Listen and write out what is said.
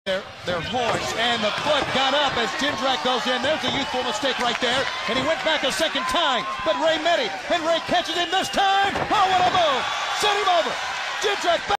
their horns, and the foot got up as Jindrak goes in. There's a youthful mistake right there, and he went back a second time, but Ray met him, and Ray catches him this time. Oh, what a move! Sent him over. Jindrak back.